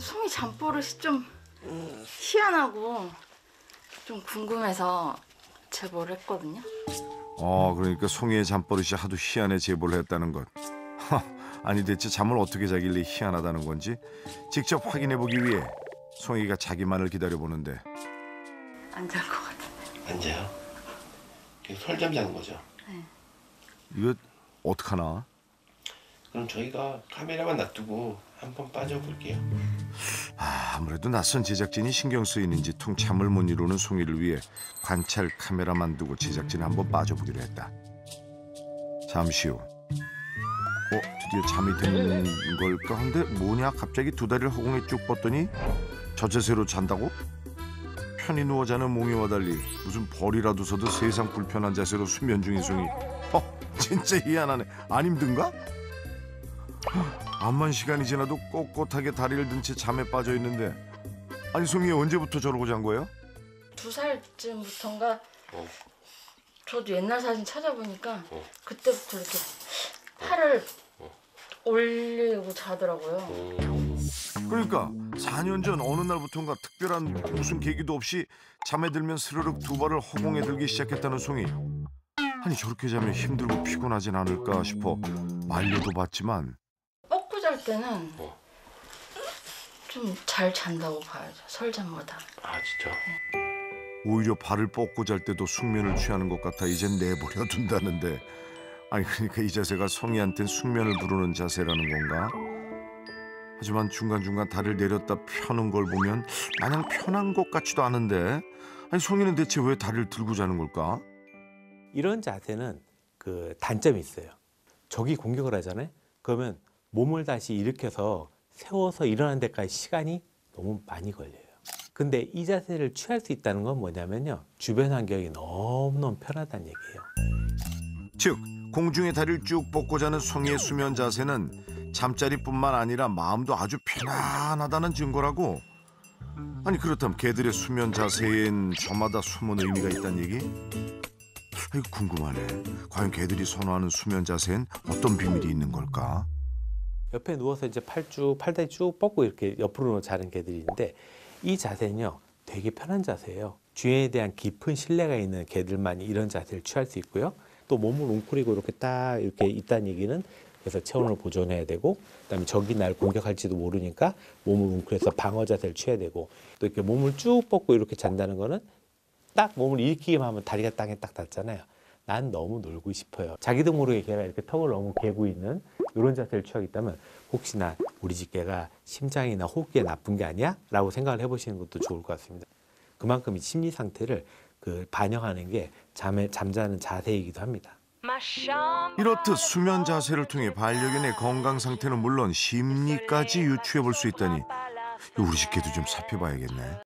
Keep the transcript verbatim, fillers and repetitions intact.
송이 잠버릇이 좀 희한하고 좀 궁금해서 제보를 했거든요. 어, 그러니까 송이의 잠버릇이 하도 희한해 제보를 했다는 것. 아니 대체 잠을 어떻게 자길래 희한하다는 건지 직접 확인해보기 위해 송이가 자기만을 기다려보는데 안 잘 것 같은데. 안 자요? 설잠 자는 거죠? 네. 이거 어떡하나? 그럼 저희가 카메라만 놔두고 한번 빠져볼게요. 아, 아무래도 낯선 제작진이 신경 쓰이는지 통 잠을 못 이루는 송이를 위해 관찰 카메라만 두고 제작진이 한번 빠져보기로 했다. 잠시 후 어? 드디어 잠이 드는 걸까? 한데 뭐냐? 갑자기 두 다리를 허공에 쭉 뻗더니 저 자세로 잔다고? 편히 누워 자는 몽이와 달리 무슨 벌이라도 서도 세상 불편한 자세로 수면 중인 송이. 어? 진짜 희한하네. 안 힘든가? 암만 시간이 지나도 꼿꼿하게 다리를 든 채 잠에 빠져 있는데 아니 송이 언제부터 저러고 잔 거예요? 두 살쯤부터인가 어. 저도 옛날 사진 찾아보니까 어. 그때부터 이렇게 팔을 어. 올리고 자더라고요. 음. 그러니까 사 년 전 어느 날부터인가 특별한 무슨 계기도 없이 잠에 들면 스르륵 두 발을 허공에 들기 시작했다는 송이. 아니 저렇게 자면 힘들고 피곤하진 않을까 싶어 말려도 봤지만 뻗고 잘 때는 어. 좀 잘 잔다고 봐야죠. 설잠보다. 아 진짜? 오히려 발을 뻗고 잘 때도 숙면을 취하는 것 같아 이젠 내버려 둔다는데 아니 그러니까 이 자세가 송이한텐 숙면을 부르는 자세라는 건가? 하지만 중간중간 다리를 내렸다 펴는 걸 보면 마냥 편한 것 같지도 않은데 아니 송이는 대체 왜 다리를 들고 자는 걸까? 이런 자세는 그 단점이 있어요. 적이 공격을 하잖아요. 그러면 몸을 다시 일으켜서 세워서 일어나는 데까지 시간이 너무 많이 걸려요. 근데 이 자세를 취할 수 있다는 건 뭐냐면요. 주변 환경이 너무너무 편하다는 얘기예요. 즉 공중에 다리를 쭉 뻗고 자는 송이의 수면 자세는 잠자리뿐만 아니라 마음도 아주 편안하다는 증거라고. 아니 그렇다면 개들의 수면 자세엔 저마다 숨은 의미가 있다는 얘기? 아이고 궁금하네. 과연 개들이 선호하는 수면 자세엔 어떤 비밀이 있는 걸까? 옆에 누워서 이제 팔 쭉, 팔다리 쭉 뻗고 이렇게 옆으로 자는 개들이 있는데 이 자세는요. 되게 편한 자세예요. 주인에 대한 깊은 신뢰가 있는 개들만 이런 자세를 취할 수 있고요. 또 몸을 웅크리고 이렇게 딱 이렇게 있다는 얘기는 그래서 체온을 보존해야 되고 그다음에 적이 날 공격할지도 모르니까 몸을 웅크려서 방어 자세를 취해야 되고 또 이렇게 몸을 쭉 뻗고 이렇게 잔다는 거는 딱 몸을 일으키기만 하면 다리가 땅에 딱 닿잖아요. 난 너무 놀고 싶어요. 자기도 모르게 걔가 이렇게 턱을 너무 개고 있는 이런 자세를 취하고 있다면 혹시나 우리 집 개가 심장이나 호흡기에 나쁜 게 아니야? 라고 생각을 해보시는 것도 좋을 것 같습니다. 그만큼 이 심리 상태를 그 반영하는 게 잠에, 잠자는 자세이기도 합니다. 이렇듯 수면 자세를 통해 반려견의 건강 상태는 물론 심리까지 유추해 볼 수 있다니 우리 집 개도 좀 살펴봐야겠네.